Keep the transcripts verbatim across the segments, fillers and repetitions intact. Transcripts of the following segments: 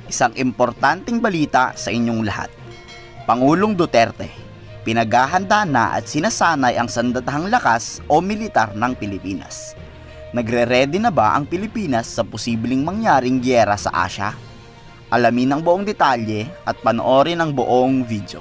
Isang importanteng balita sa inyong lahat. Pangulong Duterte, pinaghahanda na at sinasanay ang sandatahang lakas o militar ng Pilipinas. Nagre-ready na ba ang Pilipinas sa posibleng mangyaring giyera sa Asya? Alamin ang buong detalye at panoorin ang buong video.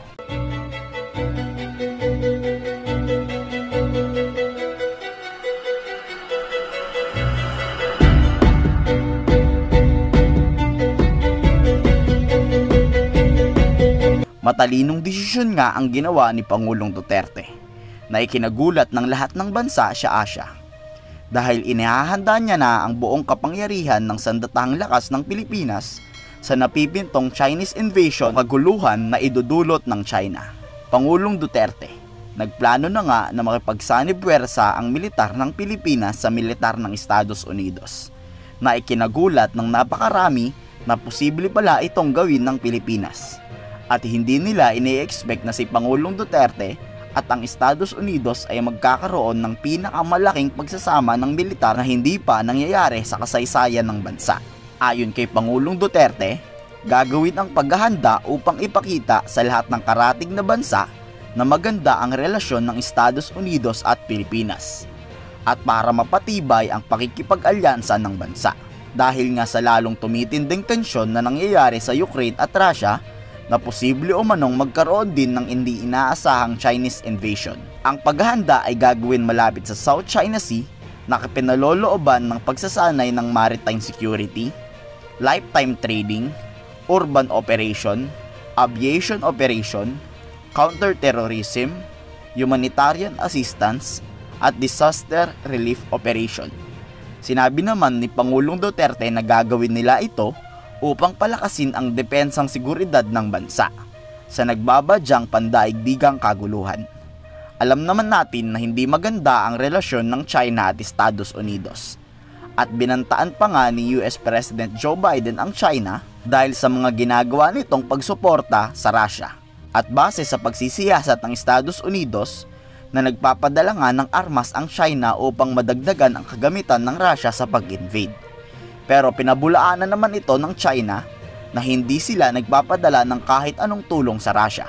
Matalinong desisyon nga ang ginawa ni Pangulong Duterte na ikinagulat ng lahat ng bansa sa Asya dahil inihahanda niya na ang buong kapangyarihan ng sandatahang lakas ng Pilipinas sa napipintong Chinese invasion o kaguluhan na idudulot ng China. Pangulong Duterte, nagplano na nga na makipagsanib-puwersa ang militar ng Pilipinas sa militar ng Estados Unidos na ikinagulat ng napakarami na posible pala itong gawin ng Pilipinas. At hindi nila ini-expect na si Pangulong Duterte at ang Estados Unidos ay magkakaroon ng pinakamalaking pagsasama ng militar na hindi pa nangyayari sa kasaysayan ng bansa. Ayon kay Pangulong Duterte, gagawin ang paghahanda upang ipakita sa lahat ng karatig na bansa na maganda ang relasyon ng Estados Unidos at Pilipinas at para mapatibay ang pakikipag-alyansa ng bansa. Dahil nga sa lalong tumitinding tensyon na nangyayari sa Ukraine at Russia na posible o manong magkaroon din ng hindi inaasahang Chinese invasion. Ang paghahanda ay gagawin malapit sa South China Sea na pinalolooban ng pagsasanay ng maritime security, lifetime trading, urban operation, aviation operation, counter-terrorism, humanitarian assistance, at disaster relief operation. Sinabi naman ni Pangulong Duterte na gagawin nila ito upang palakasin ang depensang seguridad ng bansa sa nagbabadyang pandaigdigang kaguluhan. Alam naman natin na hindi maganda ang relasyon ng China at Estados Unidos at binantaan pa nga ni U S President Joe Biden ang China dahil sa mga ginagawa nitong pagsuporta sa Russia at base sa pagsisiyasat ng Estados Unidos na nagpapadala nga ng armas ang China upang madagdagan ang kagamitan ng Russia sa pag-invade. Pero pinabulaan na naman ito ng China na hindi sila nagpapadala ng kahit anong tulong sa Russia.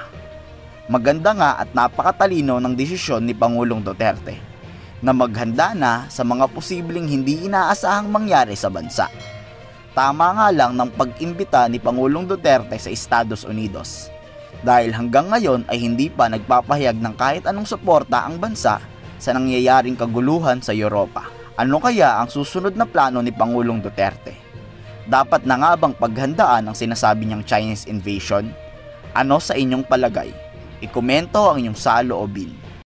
Maganda nga at napakatalino ng desisyon ni Pangulong Duterte na maghanda na sa mga posibleng hindi inaasahang mangyari sa bansa. Tama nga lang ng pag-imbita ni Pangulong Duterte sa Estados Unidos dahil hanggang ngayon ay hindi pa nagpapahayag ng kahit anong suporta ang bansa sa nangyayaring kaguluhan sa Europa. Ano kaya ang susunod na plano ni Pangulong Duterte? Dapat na nga bang paghandaan ang sinasabi niyang Chinese invasion? Ano sa inyong palagay? Ikomento ang inyong saloobin.